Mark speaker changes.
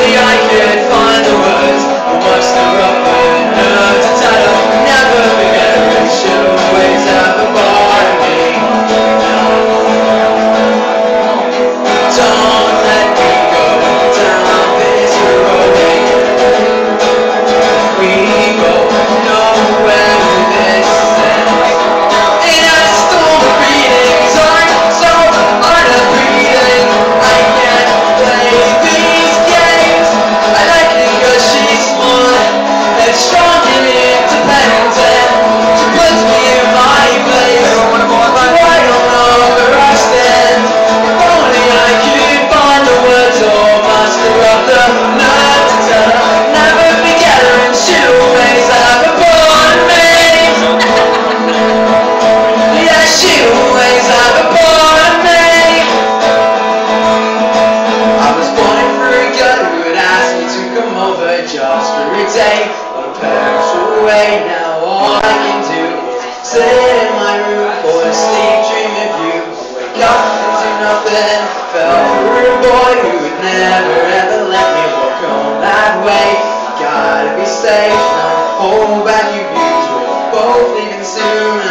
Speaker 1: only I could find the words, I muster up the nerve to tell her never forget her, and she'll always have a part of me. Don't let me go down this road. We both know where this ends. In a storm of feelings, I'm so hard of breathing. I can't play these games. I like it 'cause she's smart and strong and independent. She puts me in my place, so I don't know where I stand. If only I could find the words or muster up the nerve to tell her never forget her, and she'll always have a part of me. Yeah, she'll always have a part of me. I was born for a girl who would ask me to come over just for a day, on a perch away. Now all I can do is sit in my room, fall asleep, dream of you. I wake up and do nothing. Fell for a boy who would never ever let me walk home that way. Gotta be safe, now hold back your views. We're both leaving soon.